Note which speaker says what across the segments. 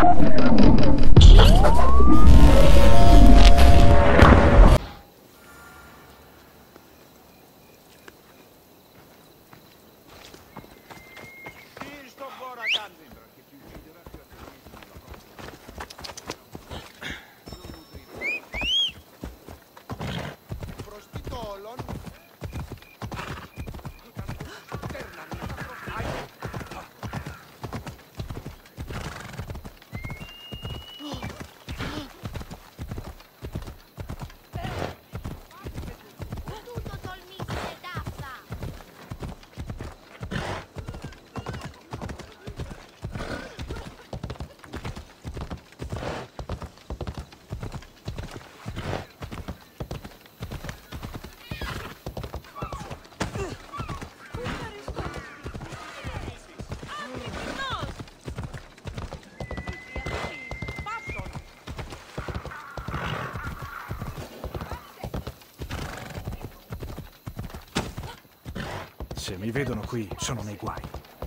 Speaker 1: Se mi vedono qui, sono nei guai.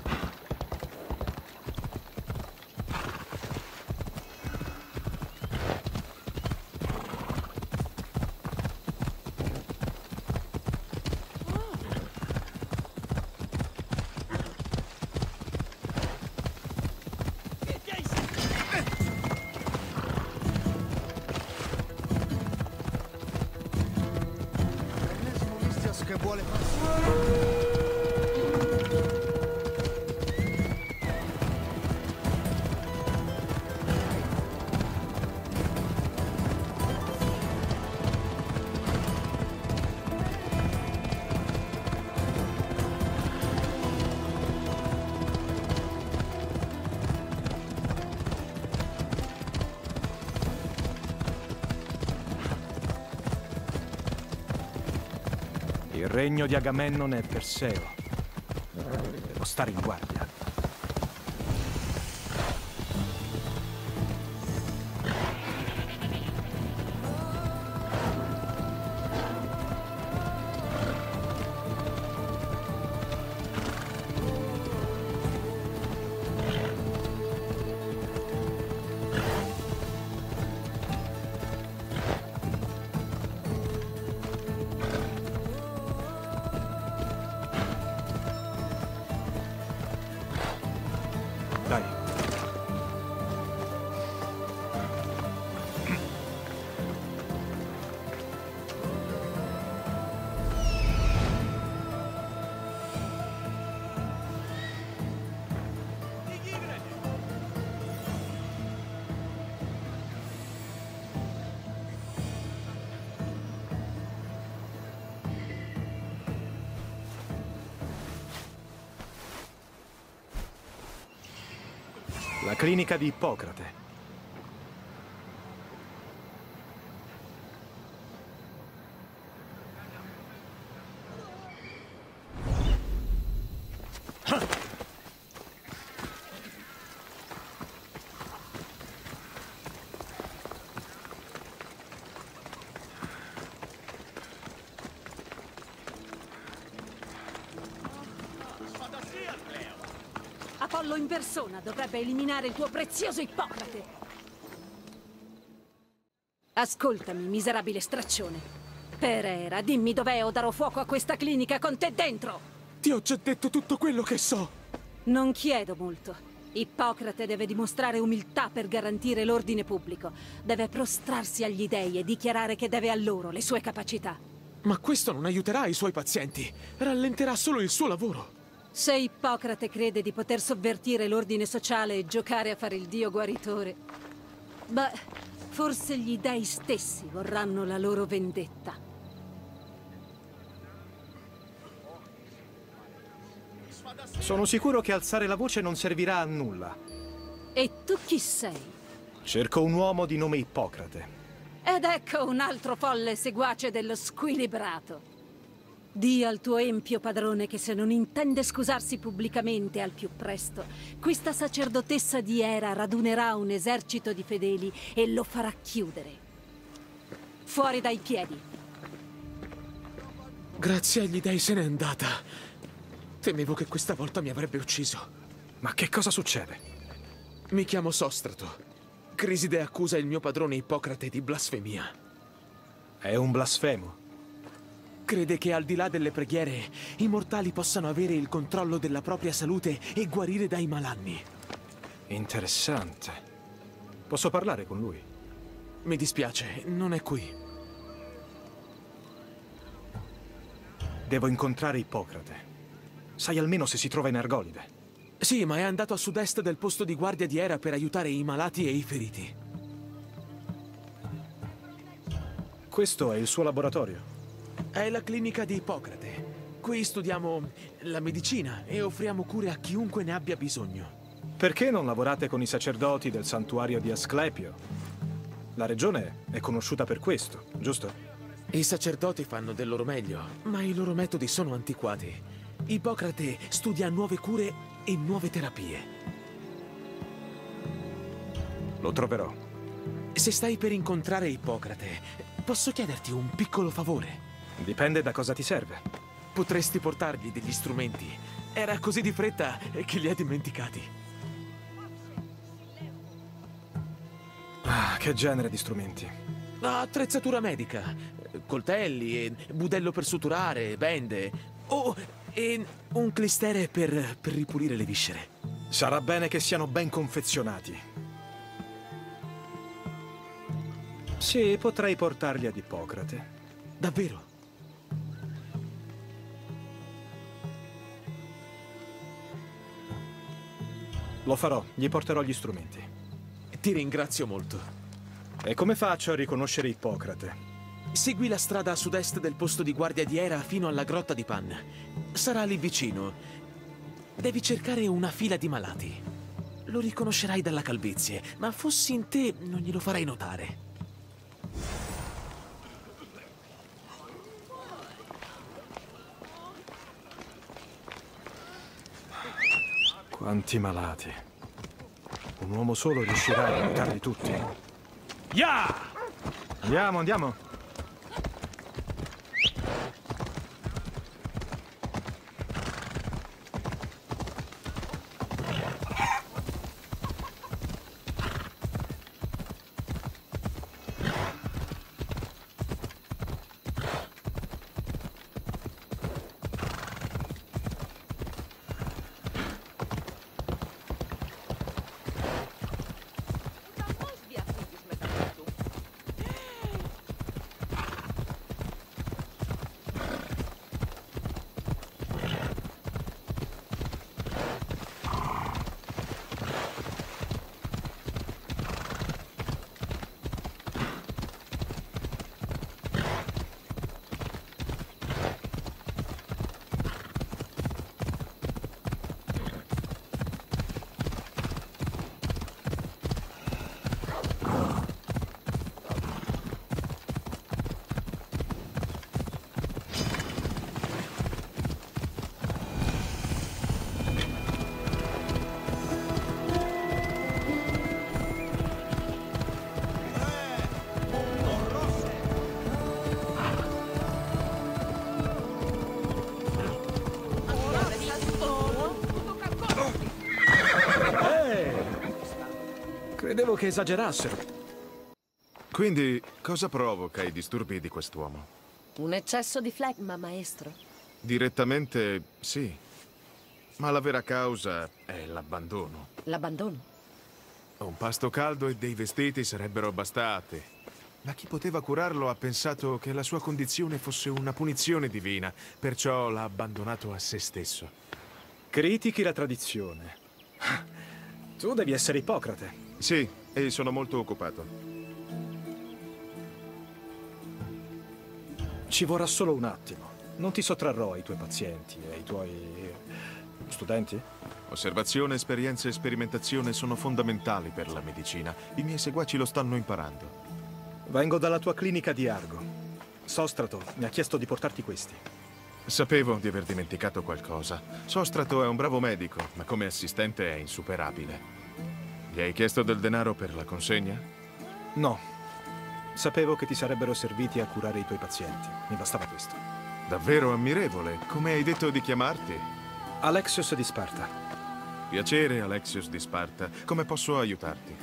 Speaker 2: Che vuole
Speaker 1: Il regno di Agamennone è Perseo. Devo stare in guardia. Dai. La clinica di Ippocrate.
Speaker 3: Apollo in persona dovrebbe eliminare il tuo prezioso Ippocrate. Ascoltami, miserabile straccione. Per Era, dimmi dov'è o darò fuoco a questa clinica con te dentro!
Speaker 2: Ti ho già detto tutto quello che so!
Speaker 3: Non chiedo molto. Ippocrate deve dimostrare umiltà per garantire l'ordine pubblico. Deve prostrarsi agli dei e dichiarare che deve a loro le sue capacità.
Speaker 2: Ma questo non aiuterà i suoi pazienti. Rallenterà solo il suo lavoro.
Speaker 3: Se Ippocrate crede di poter sovvertire l'ordine sociale e giocare a fare il dio guaritore, beh, forse gli dei stessi vorranno la loro vendetta.
Speaker 1: Sono sicuro che alzare la voce non servirà a nulla.
Speaker 3: E tu chi sei?
Speaker 1: Cerco un uomo di nome Ippocrate.
Speaker 3: Ed ecco un altro folle seguace dello squilibrato. Dì al tuo empio padrone che se non intende scusarsi pubblicamente al più presto, questa sacerdotessa di Era radunerà un esercito di fedeli e lo farà chiudere. Fuori dai piedi.
Speaker 2: Grazie agli dei se n'è andata. Temevo che questa volta mi avrebbe ucciso.
Speaker 1: Ma che cosa succede?
Speaker 2: Mi chiamo Sostrato. Criside accusa il mio padrone Ippocrate di blasfemia.
Speaker 1: È un blasfemo.
Speaker 2: Crede che al di là delle preghiere, i mortali possano avere il controllo della propria salute e guarire dai malanni.
Speaker 1: Interessante. Posso parlare con lui?
Speaker 2: Mi dispiace, non è qui.
Speaker 1: Devo incontrare Ippocrate. Sai almeno se si trova in Argolide?
Speaker 2: Sì, ma è andato a sud-est del posto di guardia di Era per aiutare i malati e i feriti.
Speaker 1: Questo è il suo laboratorio.
Speaker 2: È la clinica di Ippocrate. Qui studiamo la medicina e offriamo cure a chiunque ne abbia bisogno.
Speaker 1: Perché non lavorate con i sacerdoti del santuario di Asclepio? La regione è conosciuta per questo, giusto?
Speaker 2: I sacerdoti fanno del loro meglio, ma i loro metodi sono antiquati. Ippocrate studia nuove cure e nuove terapie.
Speaker 1: Lo troverò.
Speaker 2: Se stai per incontrare Ippocrate, posso chiederti un piccolo favore?
Speaker 1: Dipende da cosa ti serve.
Speaker 2: Potresti portargli degli strumenti. Era così di fretta che li ha dimenticati.
Speaker 1: Ah, che genere di strumenti?
Speaker 2: Attrezzatura medica. Coltelli, e budello per suturare, bende. Oh, e un clistere per ripulire le viscere.
Speaker 1: Sarà bene che siano ben confezionati. Sì, potrei portarli ad Ippocrate.
Speaker 2: Davvero?
Speaker 1: Lo farò, gli porterò gli strumenti.
Speaker 2: Ti ringrazio molto.
Speaker 1: E come faccio a riconoscere Ippocrate?
Speaker 2: Segui la strada a sud-est del posto di guardia di Era fino alla grotta di Pan. Sarà lì vicino. Devi cercare una fila di malati. Lo riconoscerai dalla calvizie, ma fossi in te non glielo farei notare.
Speaker 1: Quanti malati. Un uomo solo riuscirà a aiutarli tutti.
Speaker 2: Ya!
Speaker 1: Andiamo, andiamo. Credevo che esagerassero.
Speaker 4: Quindi, cosa provoca i disturbi di quest'uomo?
Speaker 5: Un eccesso di flegma, maestro.
Speaker 4: Direttamente, sì. Ma la vera causa è l'abbandono.
Speaker 5: L'abbandono?
Speaker 4: Un pasto caldo e dei vestiti sarebbero bastati. Ma chi poteva curarlo ha pensato che la sua condizione fosse una punizione divina, perciò l'ha abbandonato a se stesso.
Speaker 1: Critichi la tradizione. Tu devi essere Ippocrate.
Speaker 4: Sì, e sono molto occupato.
Speaker 1: Ci vorrà solo un attimo. Non ti sottrarrò ai tuoi pazienti e ai tuoi studenti?
Speaker 4: Osservazione, esperienza e sperimentazione sono fondamentali per la medicina. I miei seguaci lo stanno imparando.
Speaker 1: Vengo dalla tua clinica di Argo. Sostrato mi ha chiesto di portarti questi.
Speaker 4: Sapevo di aver dimenticato qualcosa. Sostrato è un bravo medico, ma come assistente è insuperabile. Gli hai chiesto del denaro per la consegna?
Speaker 1: No. Sapevo che ti sarebbero serviti a curare i tuoi pazienti. Mi bastava questo.
Speaker 4: Davvero ammirevole. Come hai detto di chiamarti?
Speaker 1: Alexios di Sparta.
Speaker 4: Piacere, Alexios di Sparta. Come posso aiutarti?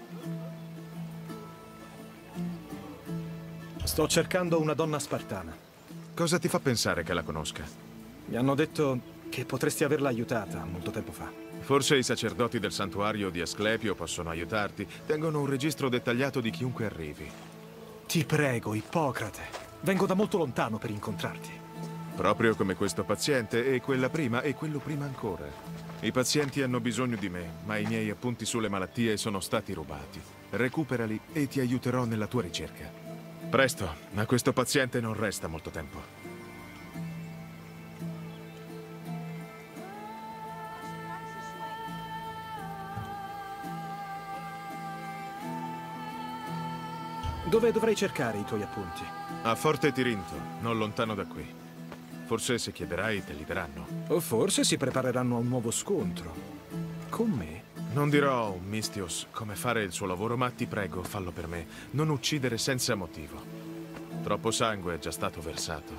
Speaker 1: Sto cercando una donna spartana.
Speaker 4: Cosa ti fa pensare che la conosca?
Speaker 1: Mi hanno detto che potresti averla aiutata molto tempo fa.
Speaker 4: Forse i sacerdoti del santuario di Asclepio possono aiutarti. Tengono un registro dettagliato di chiunque arrivi.
Speaker 1: Ti prego, Ippocrate. Vengo da molto lontano per incontrarti.
Speaker 4: Proprio come questo paziente, e quella prima, e quello prima ancora. I pazienti hanno bisogno di me, ma i miei appunti sulle malattie sono stati rubati. Recuperali e ti aiuterò nella tua ricerca. Presto, a questo paziente non resta molto tempo.
Speaker 1: Dove dovrei cercare i tuoi appunti?
Speaker 4: A Forte Tirinto, non lontano da qui. Forse se chiederai te li daranno.
Speaker 1: O forse si prepareranno a un nuovo scontro. Con me?
Speaker 4: Non dirò a un Mistios come fare il suo lavoro, ma ti prego, fallo per me. Non uccidere senza motivo. Troppo sangue è già stato versato.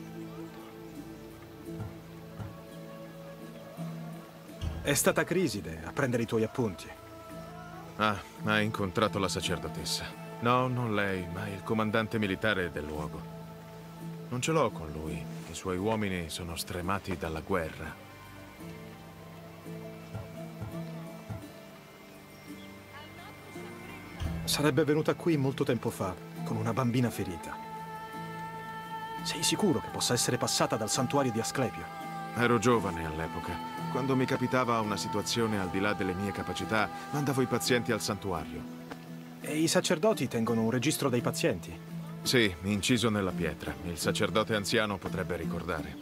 Speaker 1: È stata Criside a prendere i tuoi appunti.
Speaker 4: Ah, hai incontrato la sacerdotessa. No, non lei, ma il comandante militare del luogo. Non ce l'ho con lui. I suoi uomini sono stremati dalla guerra.
Speaker 1: Sarebbe venuta qui molto tempo fa, con una bambina ferita. Sei sicuro che possa essere passata dal santuario di Asclepio?
Speaker 4: Ero giovane all'epoca. Quando mi capitava una situazione al di là delle mie capacità, mandavo i pazienti al santuario.
Speaker 1: E i sacerdoti tengono un registro dei pazienti?
Speaker 4: Sì, inciso nella pietra. Il sacerdote anziano potrebbe ricordare.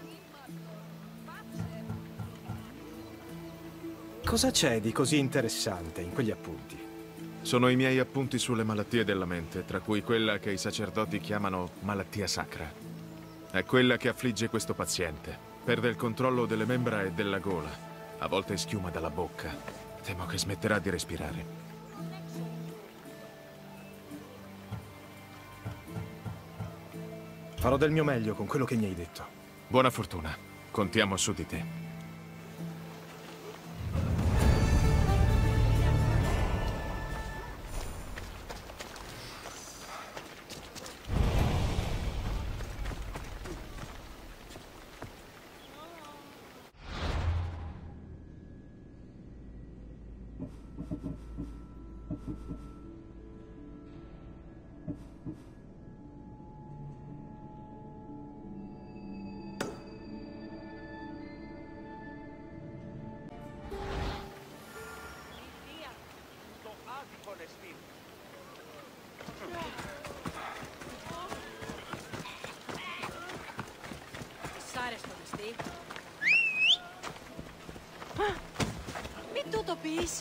Speaker 1: Cosa c'è di così interessante in quegli appunti?
Speaker 4: Sono i miei appunti sulle malattie della mente, tra cui quella che i sacerdoti chiamano malattia sacra. È quella che affligge questo paziente. Perde il controllo delle membra e della gola. A volte schiuma dalla bocca. Temo che smetterà di respirare.
Speaker 1: Farò del mio meglio con quello che mi hai detto.
Speaker 4: Buona fortuna. Contiamo su di te.
Speaker 6: Μην του το πεις.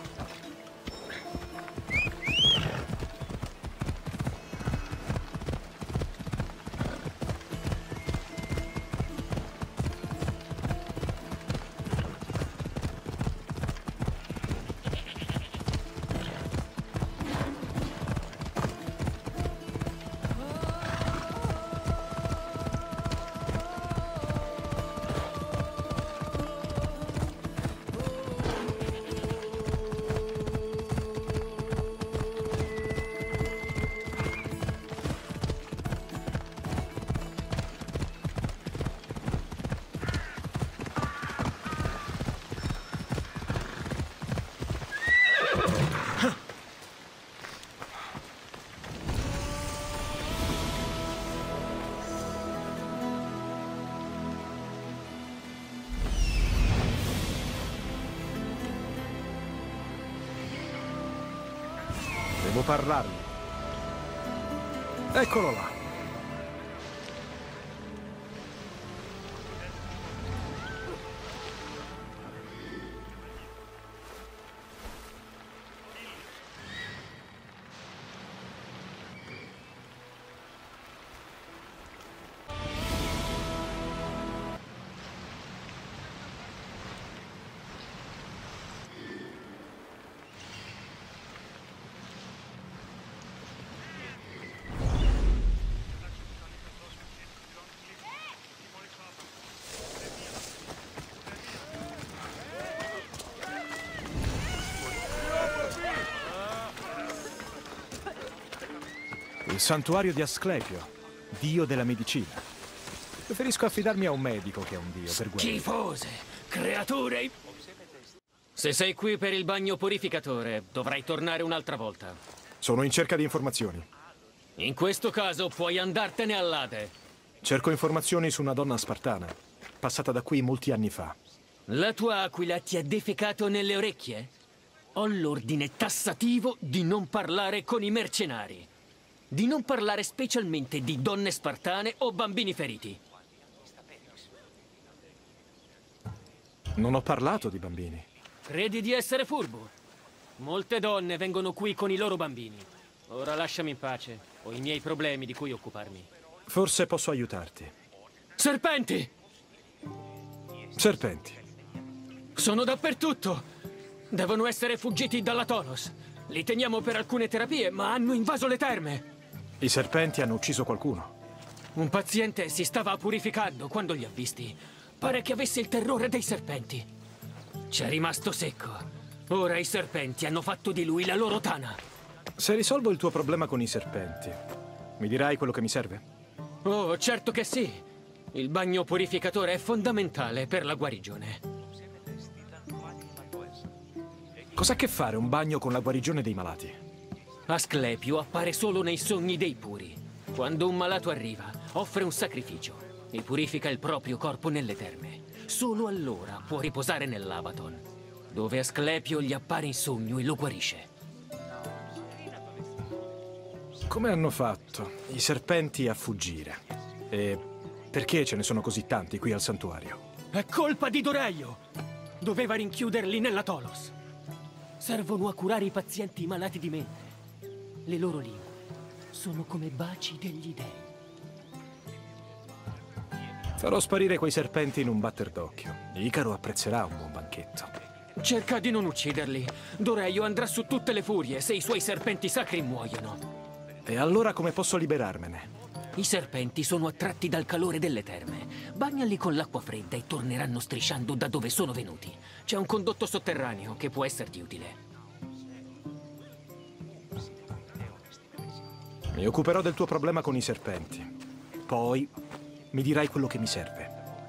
Speaker 1: Devo parlargli. Eccolo là. Il santuario di Asclepio, dio della medicina. Preferisco affidarmi a un medico che a un dio per guarire.
Speaker 7: Schifose creature! Se sei qui per il bagno purificatore, dovrai tornare un'altra volta.
Speaker 1: Sono in cerca di informazioni.
Speaker 7: In questo caso puoi andartene all'Ade.
Speaker 1: Cerco informazioni su una donna spartana, passata da qui molti anni fa.
Speaker 7: La tua aquila ti ha defecato nelle orecchie? Ho l'ordine tassativo di non parlare con i mercenari. Di non parlare specialmente di donne spartane o bambini feriti.
Speaker 1: Non ho parlato di bambini.
Speaker 7: Credi di essere furbo? Molte donne vengono qui con i loro bambini. Ora lasciami in pace. Ho i miei problemi di cui occuparmi.
Speaker 1: Forse posso aiutarti.
Speaker 7: Serpenti!
Speaker 1: Serpenti.
Speaker 7: Sono dappertutto! Devono essere fuggiti dalla Tolos. Li teniamo per alcune terapie, ma hanno invaso le terme.
Speaker 1: I serpenti hanno ucciso qualcuno.
Speaker 7: Un paziente si stava purificando quando li ha visti. Pare che avesse il terrore dei serpenti. C'è rimasto secco. Ora i serpenti hanno fatto di lui la loro tana.
Speaker 1: Se risolvo il tuo problema con i serpenti, mi dirai quello che mi serve?
Speaker 7: Oh, certo che sì. Il bagno purificatore è fondamentale per la guarigione.
Speaker 1: Cos'ha a che fare un bagno con la guarigione dei malati?
Speaker 7: Asclepio appare solo nei sogni dei puri. Quando un malato arriva, offre un sacrificio e purifica il proprio corpo nelle terme. Solo allora può riposare nell'Abaton, dove Asclepio gli appare in sogno e lo guarisce.
Speaker 1: Come hanno fatto i serpenti a fuggire? E perché ce ne sono così tanti qui al santuario?
Speaker 7: È colpa di Doreio! Doveva rinchiuderli nella Tolos. Servono a curare i pazienti malati di mente. Le loro lingue sono come baci degli dei.
Speaker 1: Farò sparire quei serpenti in un batter d'occhio. Icaro apprezzerà un buon banchetto.
Speaker 7: Cerca di non ucciderli. Doreio andrà su tutte le furie se i suoi serpenti sacri muoiono.
Speaker 1: E allora come posso liberarmene?
Speaker 7: I serpenti sono attratti dal calore delle terme. Bagnali con l'acqua fredda e torneranno strisciando da dove sono venuti. C'è un condotto sotterraneo che può esserti utile.
Speaker 1: Mi occuperò del tuo problema con i serpenti. Poi mi dirai quello che mi serve.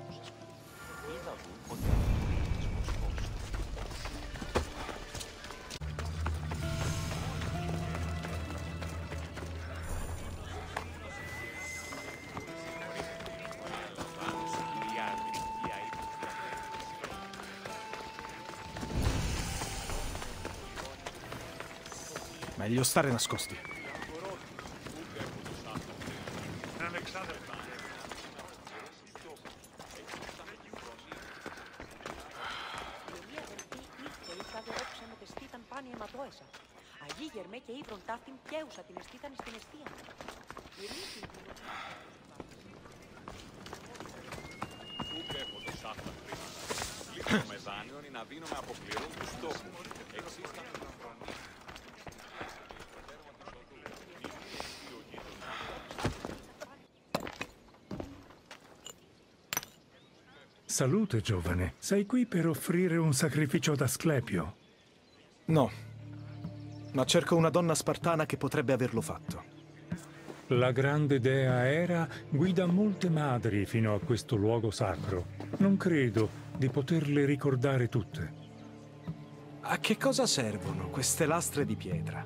Speaker 1: Meglio stare nascosti.
Speaker 6: Αγί γερμέ και ύβρον ταύτην πιέουσα την εστίταν στην εστία.
Speaker 8: Με δάνειον ή να δίνουμε από πληρών τους στόχους.
Speaker 9: Salute, giovane. Sei qui per offrire un sacrificio ad Asclepio?
Speaker 1: No, ma cerco una donna spartana che potrebbe averlo fatto.
Speaker 9: La grande dea Era guida molte madri fino a questo luogo sacro. Non credo di poterle ricordare tutte.
Speaker 1: A che cosa servono queste lastre di pietra?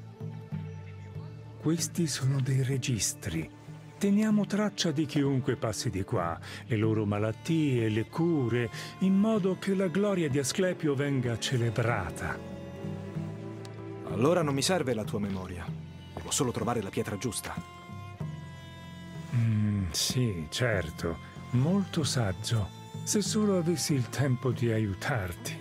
Speaker 9: Questi sono dei registri. Teniamo traccia di chiunque passi di qua, le loro malattie, le cure, in modo che la gloria di Asclepio venga celebrata.
Speaker 1: Allora non mi serve la tua memoria. Devo solo trovare la pietra giusta.
Speaker 9: Sì, certo. Molto saggio. Se solo avessi il tempo di aiutarti.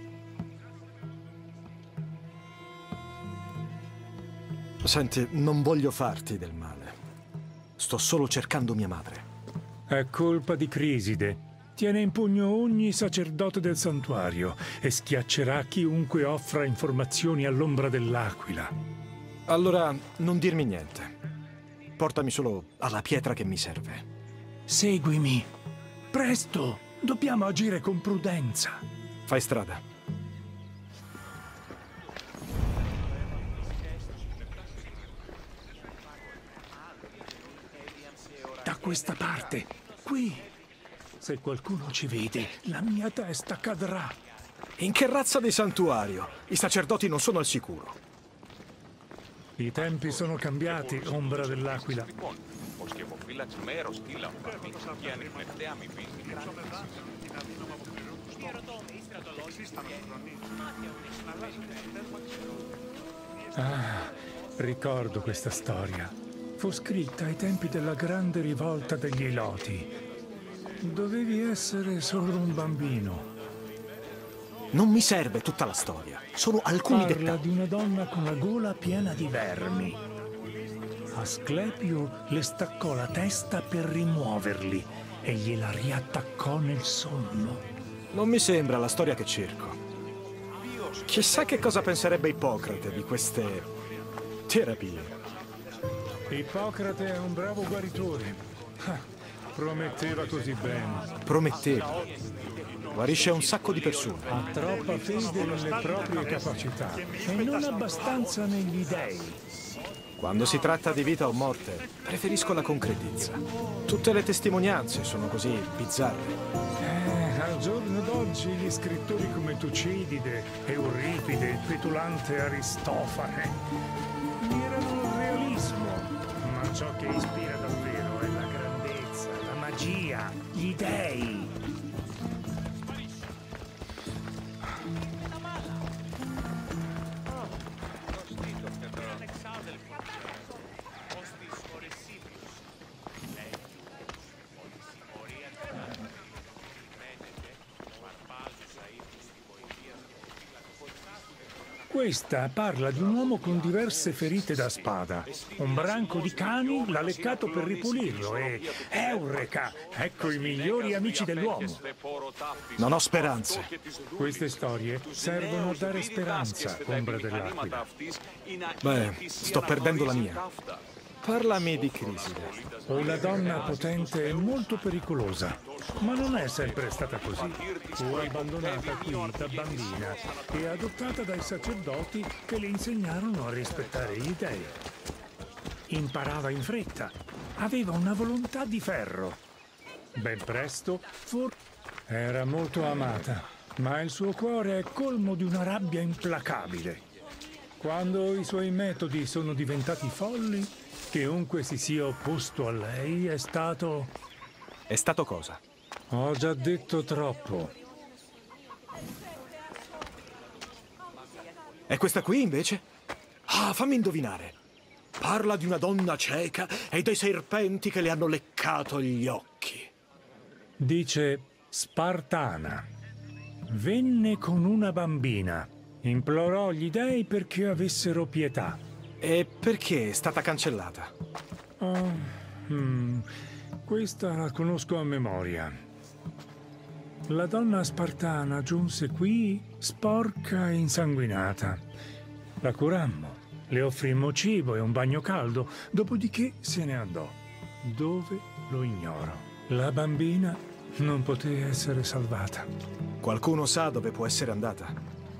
Speaker 1: Senti, non voglio farti del male. Sto solo cercando mia madre.
Speaker 9: È colpa di Criside. Tiene in pugno ogni sacerdote del santuario e schiaccerà chiunque offra informazioni all'ombra dell'aquila.
Speaker 1: Allora, non dirmi niente. Portami solo alla pietra che mi serve.
Speaker 9: Seguimi. Presto! Dobbiamo agire con prudenza.
Speaker 1: Fai strada.
Speaker 9: questa parte, qui. Se qualcuno ci vede, la mia testa cadrà.
Speaker 1: In che razza di santuario? I sacerdoti non sono al sicuro.
Speaker 9: I tempi sono cambiati, ombra dell'aquila.
Speaker 8: Ο σκευοφύλαξ μέρος στη λαμπάδη και ανιχνευτέα μη πίνει.
Speaker 9: Ah, ricordo questa storia. Fu scritta ai tempi della grande rivolta degli Eloti. Dovevi essere solo un bambino.
Speaker 1: Non mi serve tutta la storia, solo alcuni
Speaker 9: Parla
Speaker 1: dettagli.
Speaker 9: di una donna con la gola piena di vermi. Asclepio le staccò la testa per rimuoverli e gliela riattaccò nel sonno.
Speaker 1: Non mi sembra la storia che cerco. Chissà che cosa penserebbe Ippocrate di queste terapie.
Speaker 9: Ippocrate è un bravo guaritore. Ah, prometteva così bene.
Speaker 1: Prometteva. Guarisce un sacco di persone.
Speaker 9: Ha troppa fede nelle proprie capacità e non abbastanza negli dei.
Speaker 1: Quando si tratta di vita o morte, preferisco la concretezza. Tutte le testimonianze sono così bizzarre.
Speaker 9: Al giorno d'oggi gli scrittori come Tucidide, Euripide, il petulante Aristofane mirano il realismo, ma ciò che ispira davvero è la grandezza, la magia, gli dei. Questa parla di un uomo con diverse ferite da spada. Un branco di cani l'ha leccato per ripulirlo e... Eureka! Ecco i migliori amici dell'uomo.
Speaker 1: Non ho speranze.
Speaker 9: Queste storie servono a dare speranza, ombra dell'aquila.
Speaker 1: Beh, sto perdendo la mia. Parlami di Criside.
Speaker 9: Una donna potente e molto pericolosa, ma non è sempre stata così. Fu abbandonata qui da bambina e adottata dai sacerdoti che le insegnarono a rispettare gli dei. Imparava in fretta, aveva una volontà di ferro. Ben presto era molto amata, ma il suo cuore è colmo di una rabbia implacabile. Quando i suoi metodi sono diventati folli, chiunque si sia opposto a lei è stato...
Speaker 1: È stato cosa?
Speaker 9: Ho già detto troppo.
Speaker 1: E questa qui, invece? Ah, fammi indovinare. Parla di una donna cieca e dei serpenti che le hanno leccato gli occhi.
Speaker 9: Dice Spartana. Venne con una bambina. Implorò gli dei perché avessero pietà.
Speaker 1: E perché è stata cancellata?
Speaker 9: Questa la conosco a memoria. La donna spartana giunse qui sporca e insanguinata. La curammo, le offrimmo cibo e un bagno caldo, dopodiché se ne andò. Dove lo ignoro. La bambina non poté essere salvata.
Speaker 1: Qualcuno sa dove può essere andata?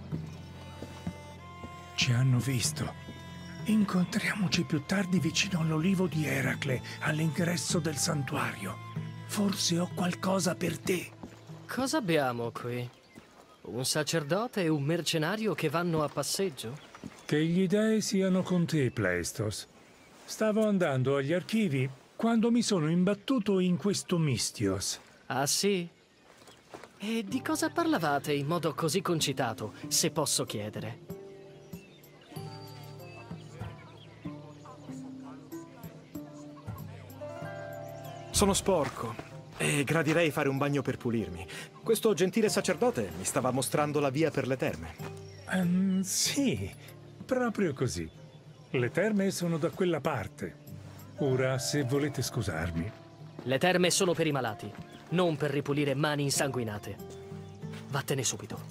Speaker 9: Ci hanno visto. Incontriamoci più tardi vicino all'olivo di Eracle, all'ingresso del santuario. Forse ho qualcosa per te.
Speaker 10: Cosa abbiamo qui? Un sacerdote e un mercenario che vanno a passeggio?
Speaker 9: Che gli dei siano con te, Pleistos. Stavo andando agli archivi quando mi sono imbattuto in questo Mistios.
Speaker 10: Ah, sì? E di cosa parlavate in modo così concitato, se posso chiedere?
Speaker 1: Sono sporco e gradirei fare un bagno per pulirmi. Questo gentile sacerdote mi stava mostrando la via per le terme.
Speaker 9: Sì, proprio così. Le terme sono da quella parte. Ora, se volete scusarmi.
Speaker 10: Le terme sono per i malati, non per ripulire mani insanguinate. Vattene subito.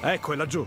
Speaker 1: Ecco, è laggiù.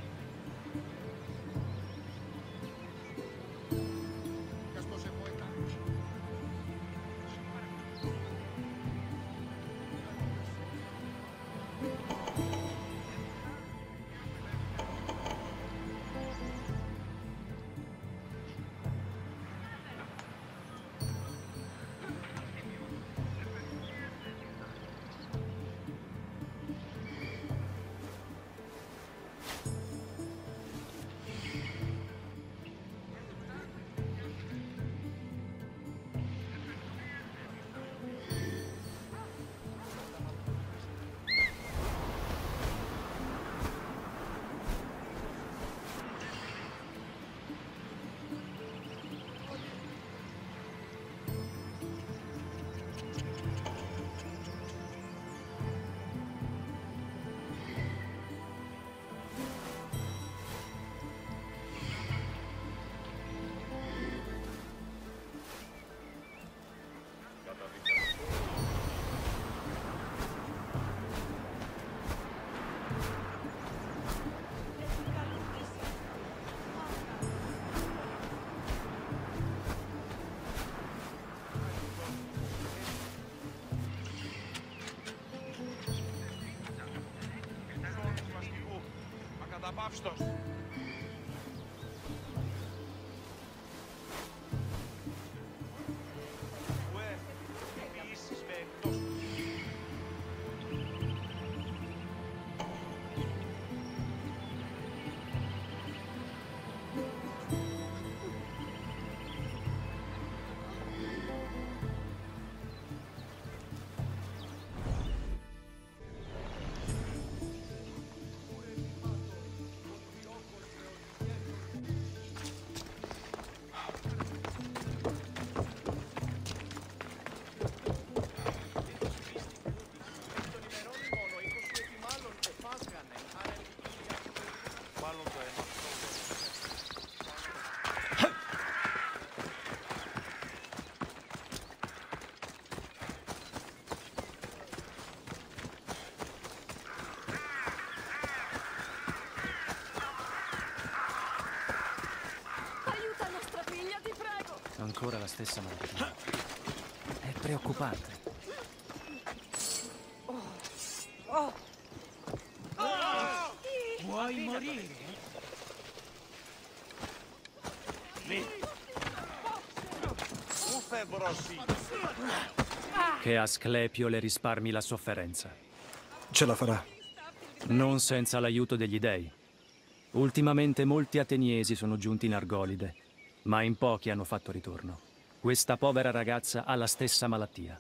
Speaker 8: Απαύστος. Ουε, ποιήσεις με εκτός.
Speaker 11: Ancora la stessa malattia. È preoccupante.
Speaker 12: Vuoi morire?
Speaker 11: Che Asclepio le risparmi la sofferenza.
Speaker 1: Ce la farà.
Speaker 11: Non senza l'aiuto degli dei. Ultimamente molti ateniesi sono giunti in Argolide, ma in pochi hanno fatto ritorno. Questa povera ragazza ha la stessa malattia.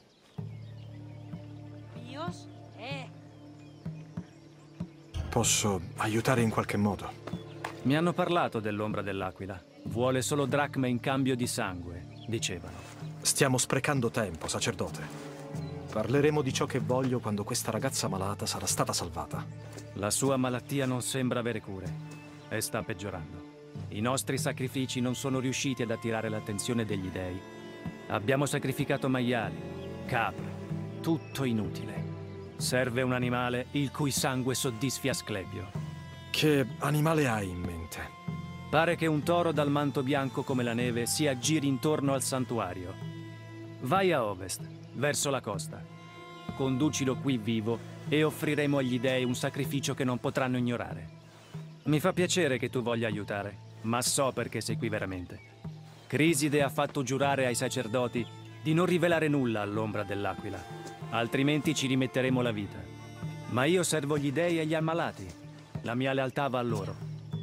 Speaker 1: Posso aiutare in qualche modo?
Speaker 11: Mi hanno parlato dell'ombra dell'Aquila. Vuole solo dracme in cambio di sangue, dicevano.
Speaker 1: Stiamo sprecando tempo, sacerdote. Parleremo di ciò che voglio quando questa ragazza malata sarà stata salvata.
Speaker 11: La sua malattia non sembra avere cure e sta peggiorando. I nostri sacrifici non sono riusciti ad attirare l'attenzione degli dei. Abbiamo sacrificato maiali, capre, tutto inutile. Serve un animale il cui sangue soddisfi Asclepio.
Speaker 1: Che animale hai in mente?
Speaker 11: Pare che un toro dal manto bianco come la neve si aggiri intorno al santuario. Vai a ovest, verso la costa. Conducilo qui vivo e offriremo agli dei un sacrificio che non potranno ignorare. Mi fa piacere che tu voglia aiutare, ma so perché sei qui veramente. Criside ha fatto giurare ai sacerdoti di non rivelare nulla all'ombra dell'Aquila, altrimenti ci rimetteremo la vita. Ma io servo gli dei e gli ammalati. La mia lealtà va a loro.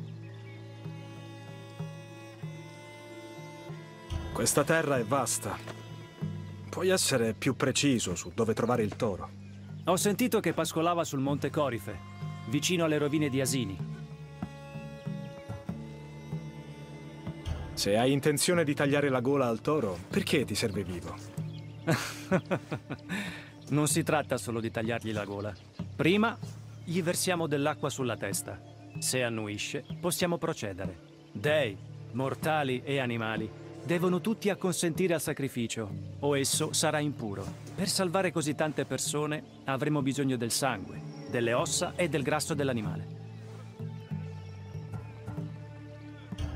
Speaker 1: Questa terra è vasta. Puoi essere più preciso su dove trovare il toro?
Speaker 11: Ho sentito che pascolava sul monte Corife, vicino alle rovine di Asini.
Speaker 1: Se hai intenzione di tagliare la gola al toro, perché ti serve vivo?
Speaker 11: Non si tratta solo di tagliargli la gola. Prima gli versiamo dell'acqua sulla testa. Se annuisce, possiamo procedere. Dei, mortali e animali devono tutti acconsentire al sacrificio, o esso sarà impuro. Per salvare così tante persone avremo bisogno del sangue, delle ossa e del grasso dell'animale.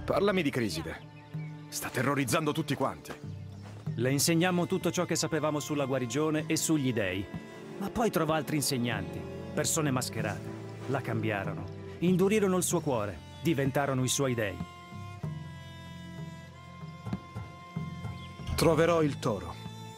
Speaker 1: Parlami di Criside. Sta terrorizzando tutti quanti.
Speaker 11: Le insegniamo tutto ciò che sapevamo sulla guarigione e sugli dei. Ma poi trova altri insegnanti, persone mascherate. La cambiarono, indurirono il suo cuore, diventarono i suoi dei.
Speaker 1: Troverò il toro.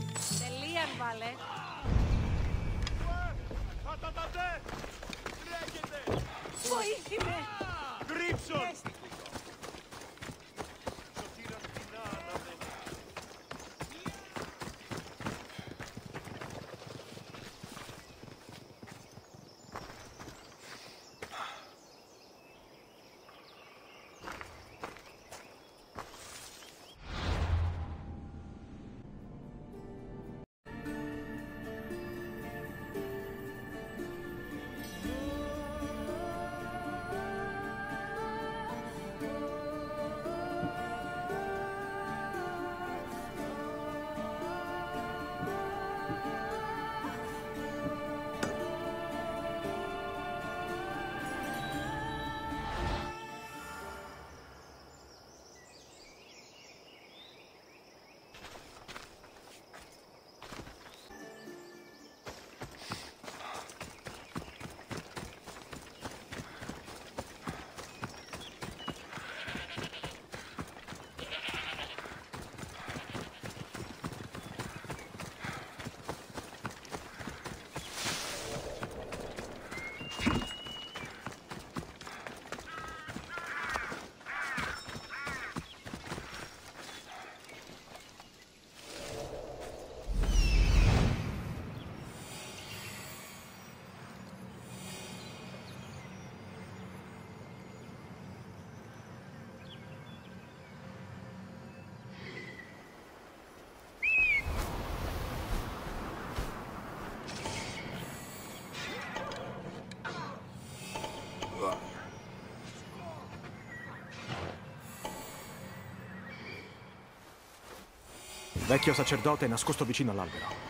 Speaker 1: Il vecchio sacerdote è nascosto vicino all'albero.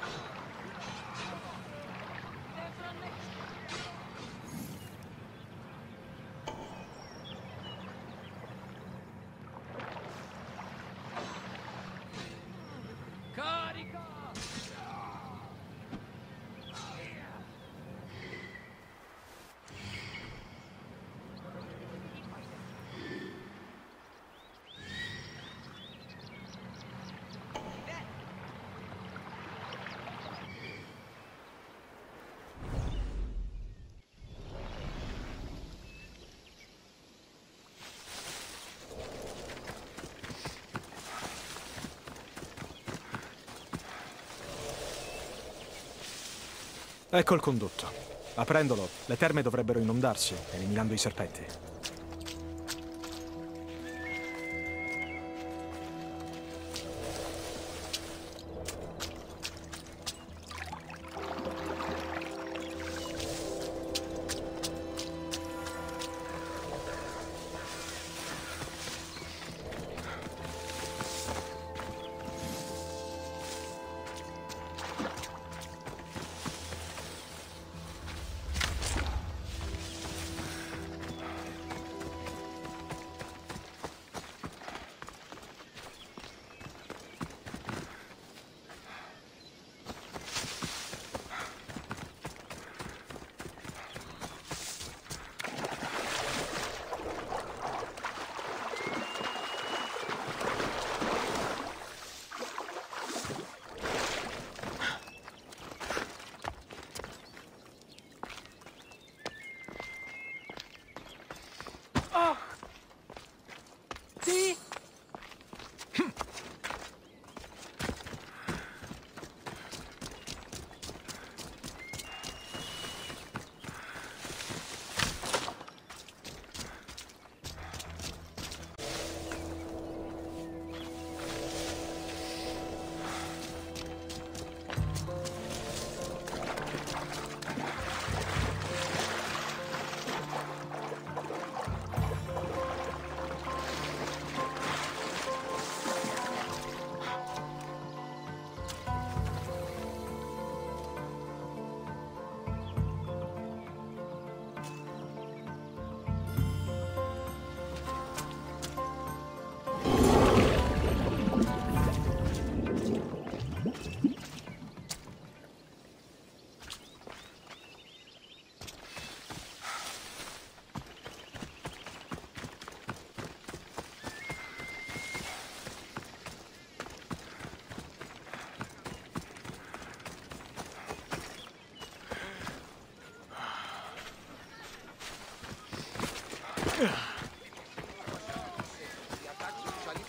Speaker 1: Ecco il condotto. Aprendolo, le terme dovrebbero inondarsi, eliminando i serpenti.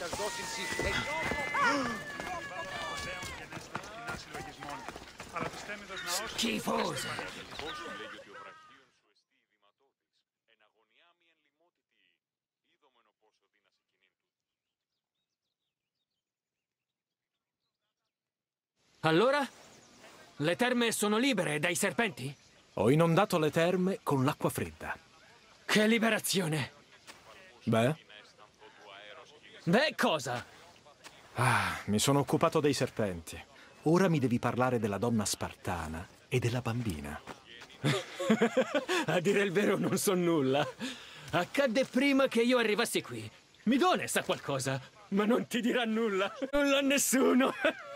Speaker 7: Schifosa! Allora? Le terme sono libere dai serpenti?
Speaker 1: Ho inondato le terme con l'acqua fredda.
Speaker 7: Che liberazione!
Speaker 1: Beh?
Speaker 7: Beh, cosa?
Speaker 1: Mi sono occupato dei serpenti. Ora mi devi parlare della donna spartana e della bambina.
Speaker 7: A dire il vero non so nulla. Accadde prima che io arrivassi qui. Midone sa qualcosa, ma non ti dirà nulla. Nulla a nessuno.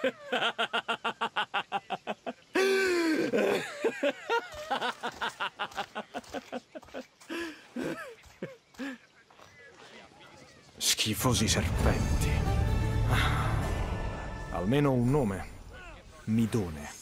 Speaker 1: Schifosi serpenti. Almeno un nome. Midone.